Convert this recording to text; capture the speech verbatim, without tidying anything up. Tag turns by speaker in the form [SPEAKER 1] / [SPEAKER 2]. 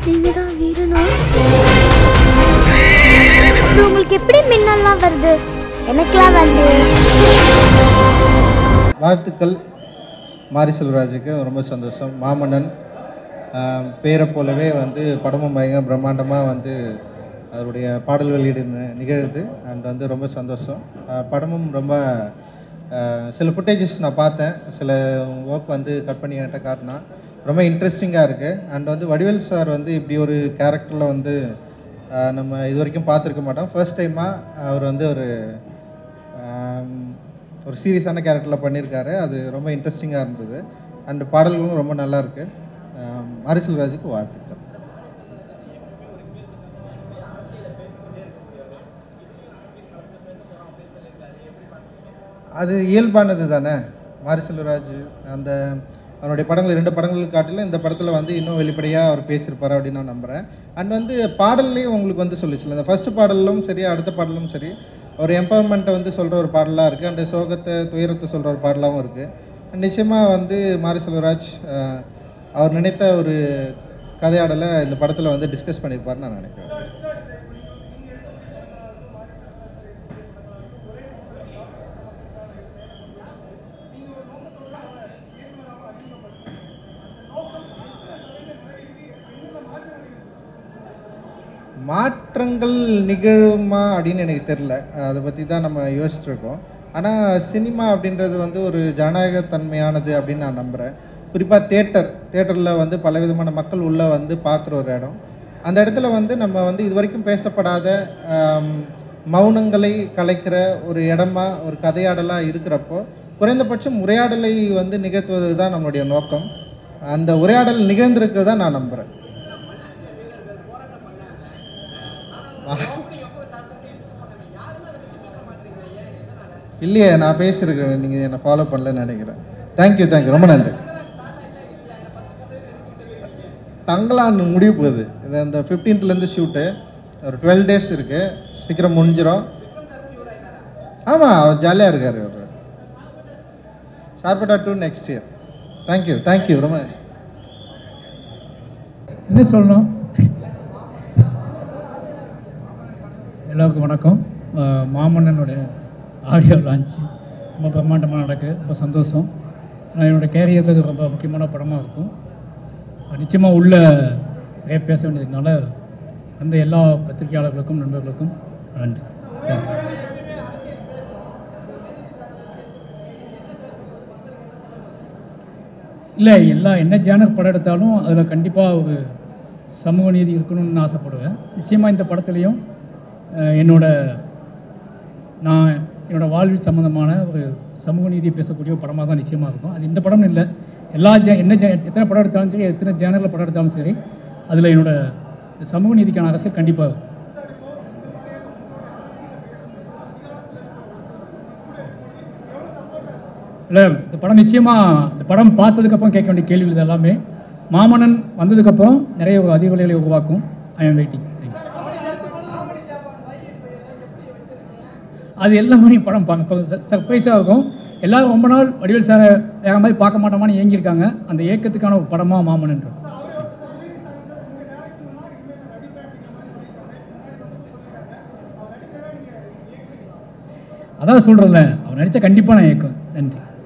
[SPEAKER 1] நீங்க தான் வீரனா? உங்களுக்கு எப்படி மின்னல்லாம் வருது? எனக்குலாம் வரல.
[SPEAKER 2] வாழ்த்துக்கள் மாரி செல்வராஜுக்கு ரொம்ப சந்தோஷம். மாமன்னன் பேரை போலவே வந்து படமும் பயங்கர பிரம்மாண்டமாக வந்து அதனுடைய பாடல் வெளியீடு நிகழ்து. அண்ட் வந்து ரொம்ப சந்தோஷம். படமும் ரொம்ப சில ஃபுட்டேஜஸ் நான் பார்த்தேன், சில ஒர்க் வந்து கட் பண்ணி என்கிட்ட காட்டினா ரொம்ப இன்ட்ரெஸ்டிங்காக இருக்குது. அண்ட் வந்து வடிவேல் சார் வந்து இப்படி ஒரு கேரக்டரில் வந்து நம்ம இது வரைக்கும் பார்த்துருக்க மாட்டோம். ஃபர்ஸ்ட் டைமாக அவர் வந்து ஒரு ஒரு சீரியஸான கேரக்டரில் பண்ணியிருக்காரு. அது ரொம்ப இன்ட்ரெஸ்டிங்காக இருந்தது. அண்ட் பாடல்களும் ரொம்ப நல்லா இருக்குது. மாரி செல்வராஜுக்கு வாழ்த்துக்கள். அது இயல்பானது தானே. மாரி செல்வராஜ் அந்த அவருடைய படங்கள் ரெண்டு படங்களுக்கு காட்டிலும் இந்த படத்தில் வந்து இன்னும் வெளிப்படையாக அவர் பேசியிருப்பார் அப்படின்னு நான் நம்புகிறேன். அண்ட் வந்து பாடல்லையும் உங்களுக்கு வந்து சொல்லிச்சுல, இந்த ஃபஸ்ட்டு பாடலும் சரி அடுத்த பாடலும் சரி ஒரு எம்பவர்மெண்ட்டை வந்து சொல்கிற ஒரு பாடலாக இருக்குது. அண்ட் சோகத்தை துயரத்தை சொல்கிற ஒரு பாடலாகவும் இருக்குது. நிச்சயமாக வந்து மாரி செல்வராஜ் அவர் நினைத்த ஒரு கதையாடலை இந்த படத்தில் வந்து டிஸ்கஸ் பண்ணியிருப்பார்னு நான் நினைக்கிறேன். மாற்றங்கள் நிகழுமா அப்படின்னு எனக்கு தெரில. அதை பற்றி தான் நம்ம யோசிச்சுருக்கோம். ஆனால் சினிமா அப்படின்றது வந்து ஒரு ஜனநாயகத்தன்மையானது அப்படின்னு நான் நம்புகிறேன். குறிப்பாக தேட்டர் தேட்டரில் வந்து பலவிதமான மக்கள் உள்ளே வந்து பார்க்குற ஒரு இடம். அந்த இடத்துல வந்து நம்ம வந்து இது வரைக்கும் பேசப்படாத மௌனங்களை கலைக்கிற ஒரு இடமா ஒரு கதையாடலாக இருக்கிறப்போ குறைந்தபட்சம் உரையாடலை வந்து நிகழ்த்துவது தான் நம்மளுடைய நோக்கம். அந்த உரையாடல் நிகழ்ந்திருக்கிறதா நான் நம்புகிறேன். இல்லையே, நான் பேசியிருக்கிறேன், நீங்கள் என்னை ஃபாலோ பண்ணலன்னு நினைக்கிறேன். தேங்க்யூ தேங்க்யூ ரொம்ப நன்றி. தங்களான்னு முடிவு போகுது. இது அந்த ஃபிஃப்டீன்த்லேருந்து ஷூட்டு ஒரு டுவெல் டேஸ் இருக்குது. சீக்கிரம் முடிஞ்சிடும். ஆமாம், அவர் ஜாலியாக இருக்கார். அவர் Sarpatta two next year. Thank you thank you ரொம்ப நன்றி.
[SPEAKER 3] என்ன சொல்லணும்? எல்லாருக்கும் வணக்கம். மாமன்னனுடைய ஆடியோ லான்ச்சு ரொம்ப பிரம்மாண்டமாக நடக்குது. ரொம்ப சந்தோஷம். நான் என்னோடய கேரியருக்கு அது ரொம்ப முக்கியமான படமாக இருக்கும். நிச்சயமாக உள்ள நிறைய பேச வேண்டியதுனால அந்த எல்லா பத்திரிகையாளர்களுக்கும் நண்பர்களுக்கும் நன்றி. இல்லை, எல்லா என்ன ஜேனர் படம் எடுத்தாலும் அதில் கண்டிப்பாக ஒரு சமூக நீதி இருக்கணும்னு ஆசைப்படுவேன். நிச்சயமாக இந்த படத்துலேயும் என்னோட நான் என்னோடய வாழ்வில் சம்மந்தமான ஒரு சமூக நீதியை பேசக்கூடிய ஒரு படமாக தான் நிச்சயமாக இருக்கும். அது இந்த படம்னு இல்லை, எல்லா ஜே என்ன ஜே எத்தனை படம் எடுத்தாலும் சரி, எத்தனை ஜேனரில் படம் எடுத்தாலும் சரி, அதில் என்னோடய இந்த சமூக நீதிக்கான அரசியல் கண்டிப்பாக இருக்கும். இல்லை, இந்த படம் நிச்சயமாக இந்த படம் பார்த்ததுக்கப்புறம் கேட்க வேண்டிய கேள்வி இது எல்லாமே மாமன்னன் வந்ததுக்கப்புறம் நிறைய ஒரு அதிர்வலைகளை உருவாக்கும். I am waiting. அது எல்லாமே படம் பார்க்க சர்ப்ரைஸாக இருக்கும். எல்லோரும் ரொம்ப நாள் வடிவேல் சாரை வேற மாதிரி பார்க்க மாட்டோமான்னு ஏங்கியிருக்காங்க. அந்த ஏக்கத்துக்கான ஒரு படமாக மாமன்னன். அதான் சொல்கிறேன்ல, அவர் நடித்தா கண்டிப்பாக நான் ஏக்கம். நன்றி.